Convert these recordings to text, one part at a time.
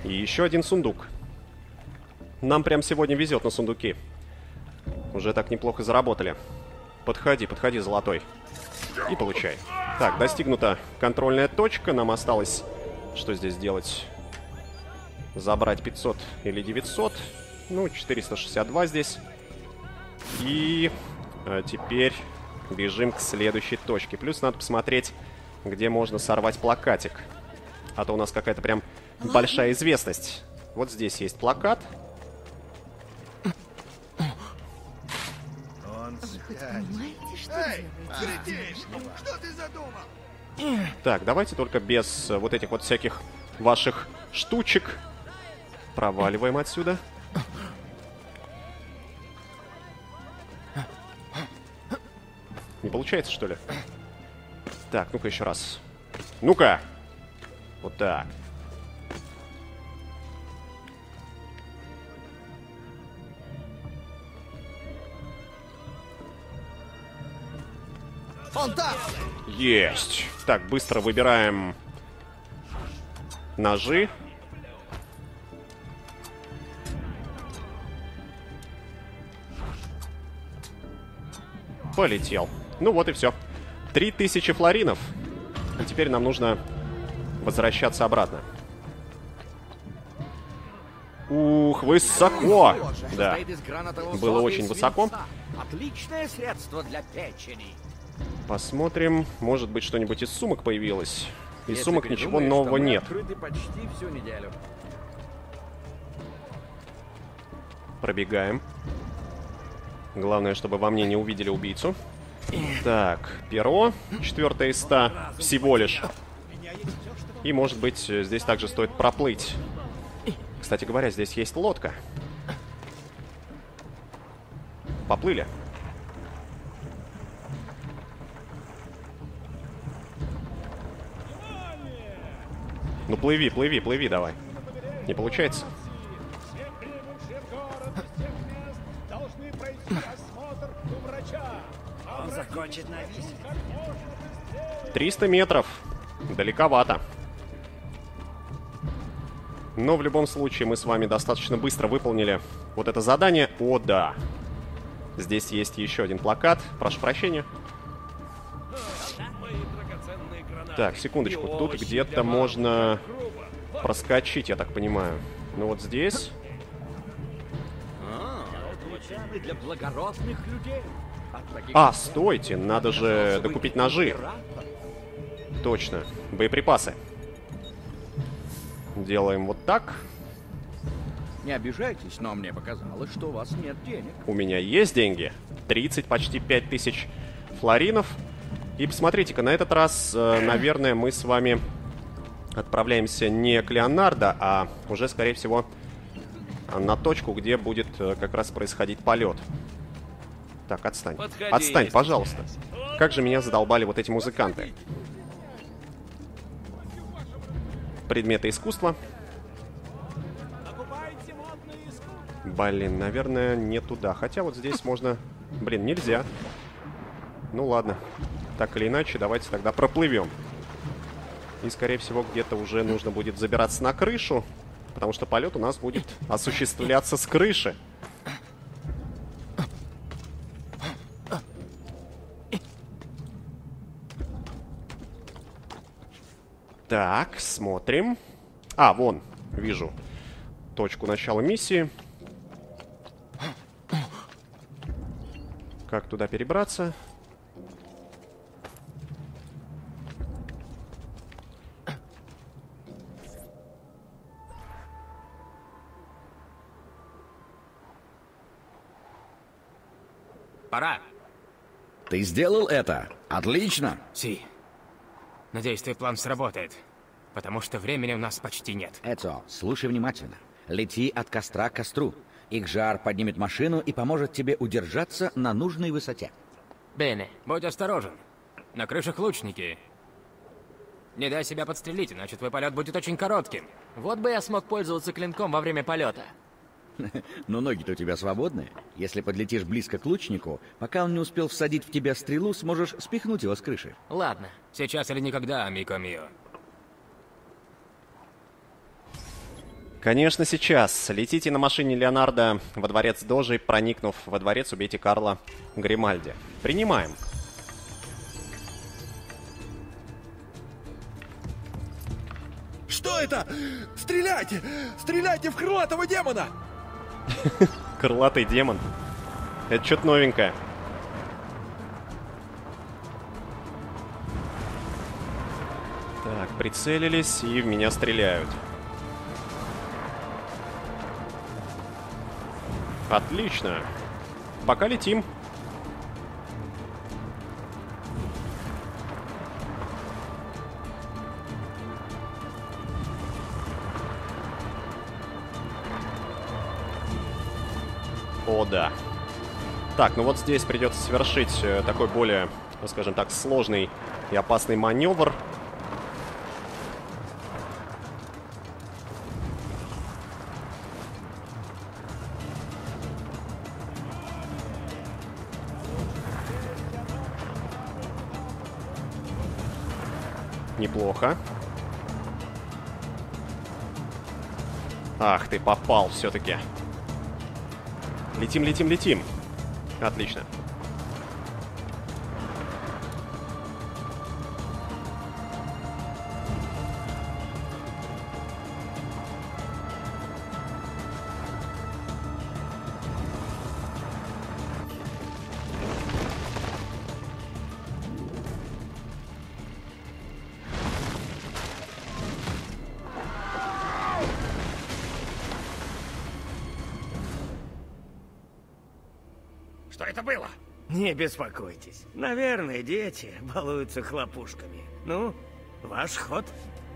И еще один сундук. Нам прям сегодня везет на сундуки. Уже так неплохо заработали. Подходи, подходи, золотой. И получай. Так, достигнута контрольная точка. Нам осталось, что здесь делать? Забрать 500 или 900. Ну, 462 здесь. И теперь бежим к следующей точке. Плюс надо посмотреть, где можно сорвать плакатик. А то у нас какая-то прям большая известность. Вот здесь есть плакат. Что ты задумал? Так, давайте только без вот этих вот всяких ваших штучек. Проваливаем отсюда. Не получается, что ли? Так, ну-ка еще раз. Ну-ка! Вот так. Он там! Есть! Так, быстро выбираем ножи. Полетел. Ну вот и все. 3000 флоринов. И теперь нам нужно возвращаться обратно. Ух, высоко! Да, было очень высоко. Отличное средство для печени. Посмотрим, может быть, что-нибудь из сумок появилось. Из Если сумок ничего передумаешь, нового то мы нет. открыты почти всю неделю. Пробегаем. Главное, чтобы во мне не увидели убийцу. Так, перо. 4 из 100 всего лишь. И, может быть, здесь также стоит проплыть. Кстати говоря, здесь есть лодка. Поплыли. Ну, плыви, плыви, плыви давай. Не получается? Он закончит на висе. 300 метров. Далековато. Но в любом случае мы с вами достаточно быстро выполнили вот это задание. О, да. Здесь есть еще один плакат. Прошу прощения. Так, секундочку. Тут где-то можно проскочить, я так понимаю. Ну вот здесь. Для благородных людей. А, стойте, надо же докупить ножи. Точно, боеприпасы. Делаем вот так. Не обижайтесь, но мне показалось, что у вас нет денег. У меня есть деньги. 30, почти 5000 флоринов. И посмотрите-ка, на этот раз, наверное, мы с вами отправляемся не к Леонардо, а уже, скорее всего, на точку, где будет как раз происходить полет. Так, отстань. Отстань, пожалуйста. Как же меня задолбали вот эти музыканты. Предметы искусства. Блин, наверное, не туда. Хотя вот здесь можно... Блин, нельзя. Ну ладно. Так или иначе, давайте тогда проплывем. И, скорее всего, где-то уже нужно будет забираться на крышу. Потому что полет у нас будет осуществляться с крыши. Так, смотрим. А, вон, вижу точку начала миссии. Как туда перебраться? Пора. Ты сделал это? Отлично! Си. Надеюсь, твой план сработает. Потому что времени у нас почти нет. Эцо, слушай внимательно. Лети от костра к костру. Их жар поднимет машину и поможет тебе удержаться на нужной высоте. Бене, будь осторожен. На крышах лучники. Не дай себя подстрелить, иначе твой полет будет очень коротким. Вот бы я смог пользоваться клинком во время полета. Но ноги-то у тебя свободные. Если подлетишь близко к лучнику, пока он не успел всадить в тебя стрелу, сможешь спихнуть его с крыши. Ладно, сейчас или никогда, Мико Мио. Конечно, сейчас. Летите на машине Леонардо во дворец Дожи, проникнув во дворец, убейте Карла Гримальди. Принимаем. Что это? Стреляйте! Стреляйте в крылатого демона! Крылатый демон. Это что-то новенькое. Так, прицелились и в меня стреляют. Отлично. Пока летим. О, да. Так, ну вот здесь придется совершить такой более, ну, скажем так, сложный и опасный маневр. Неплохо. Ах ты, попал все-таки. Летим, летим, летим. Отлично. Что это было? Не беспокойтесь. Наверное, дети балуются хлопушками. Ну, ваш ход.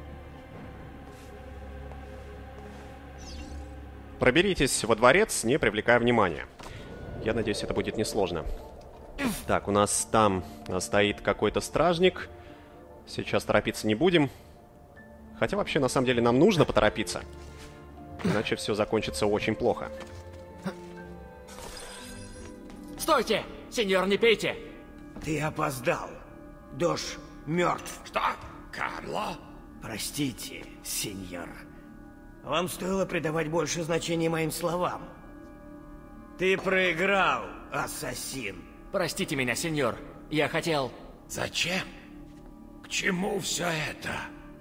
Проберитесь во дворец, не привлекая внимания. Я надеюсь, это будет несложно. Так, у нас там стоит какой-то стражник. Сейчас торопиться не будем. Хотя вообще, на самом деле, нам нужно поторопиться. Иначе все закончится очень плохо. Стойте! Сеньор, не пейте! Ты опоздал. Дож мертв. Что? Карло? Простите, сеньор. Вам стоило придавать больше значения моим словам. Ты проиграл, ассасин. Простите меня, сеньор. Я хотел... Зачем? К чему все это?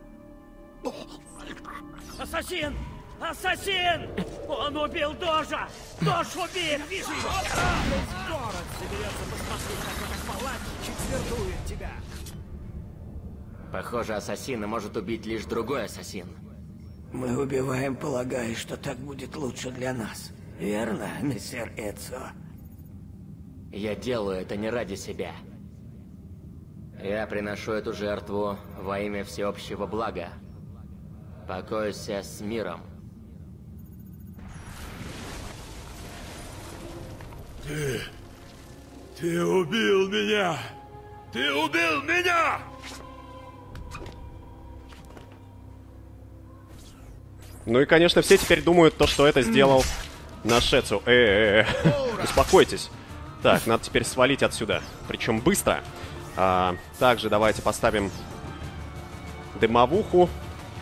Ассасин! Ассасин! Он убил Дожа! Дож убит! Вижу его! Город соберется посмотреть, как палач четвертует тебя! Похоже, ассасина может убить лишь другой ассасин. Мы убиваем, полагая, что так будет лучше для нас. Верно, мессер Эцио? Я делаю это не ради себя. Я приношу эту жертву во имя всеобщего блага. Покойся с миром. Ты убил меня! Ты убил меня! Ну и, конечно, все теперь думают то, что это сделал наш Эцио. Успокойтесь. Так, надо теперь свалить отсюда. Причем быстро. Также давайте поставим дымовуху.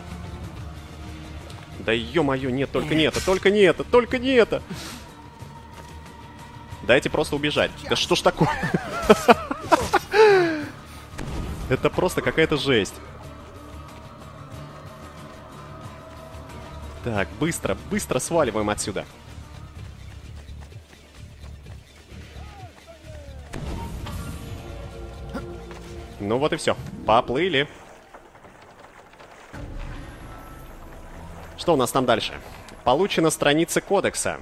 Да ё-моё, нет, только не это, только не это, только не это. Дайте просто убежать. Да что ж такое? Это просто какая-то жесть. Так, быстро, быстро сваливаем отсюда. Ну вот и все. Поплыли. Что у нас там дальше? Получена страница кодекса.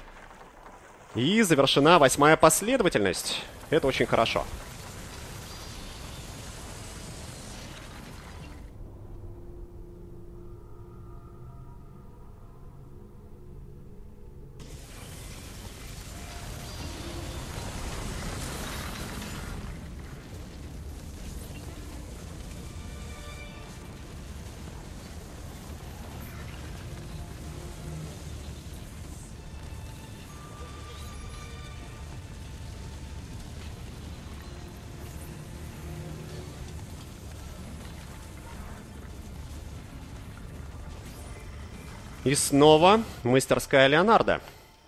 И завершена 8-я последовательность. Это очень хорошо. И снова мастерская Леонардо.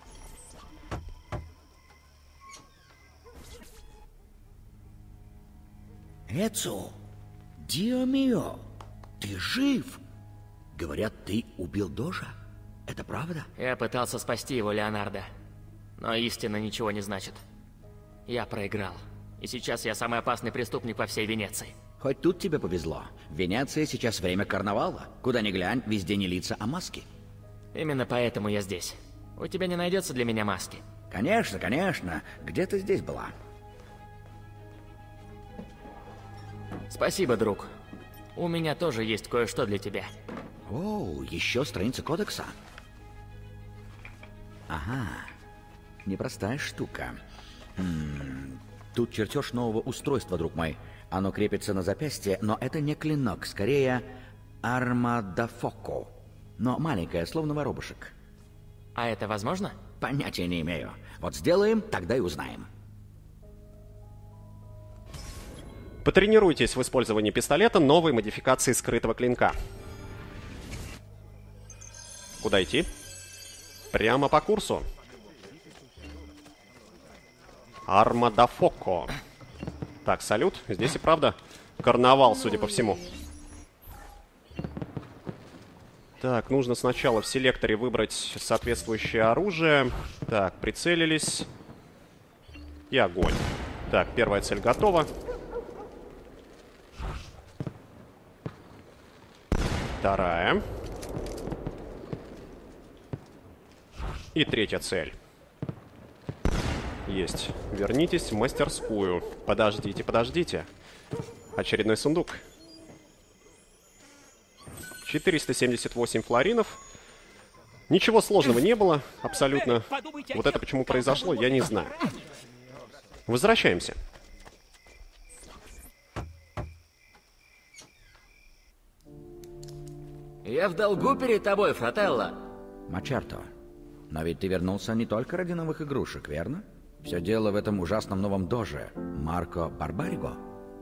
Эцо, Дио мио, ты жив? Говорят, ты убил Дожа? Это правда? Я пытался спасти его, Леонардо. Но истина ничего не значит. Я проиграл. И сейчас я самый опасный преступник во всей Венеции. Хоть тут тебе повезло. В Венеции сейчас время карнавала. Куда ни глянь, везде не лица, а маски. Именно поэтому я здесь. У тебя не найдется для меня маски? Конечно, конечно. Где ты здесь была? Спасибо, друг. У меня тоже есть кое-что для тебя. О, еще страница кодекса. Ага. Непростая штука. Тут чертеж нового устройства, друг мой. Оно крепится на запястье, но это не клинок, скорее арма да фоко. Но маленькая, словно воробушек. А это возможно? Понятия не имею. Вот сделаем, тогда и узнаем. Потренируйтесь в использовании пистолета новой модификации скрытого клинка. Куда идти? Прямо по курсу. Арма да фоко. Так, салют. Здесь и правда карнавал, судя по всему. Так, нужно сначала в селекторе выбрать соответствующее оружие. Так, прицелились. И огонь. Так, первая цель готова. Вторая. И третья цель. Есть. Вернитесь в мастерскую. Подождите, подождите. Очередной сундук. 478 флоринов. Ничего сложного не было, абсолютно. Вот это почему произошло, я не знаю. Возвращаемся. Я в долгу перед тобой, Фрателло. Мачарто, но ведь ты вернулся не только ради новых игрушек, верно? Все дело в этом ужасном новом доже, Марко Барбариго.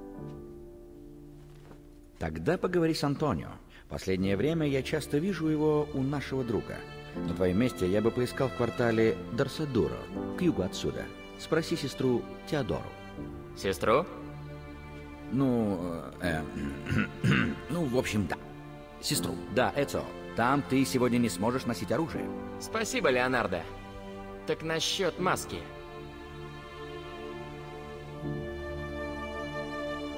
Тогда поговори с Антонио. Последнее время я часто вижу его у нашего друга. На твоем месте я бы поискал в квартале Дорсадуро, к югу отсюда. Спроси сестру Теодору. Сестру? Ну, в общем, да. Сестру. Да, Эцо. Там ты сегодня не сможешь носить оружие. Спасибо, Леонардо. Так насчет маски.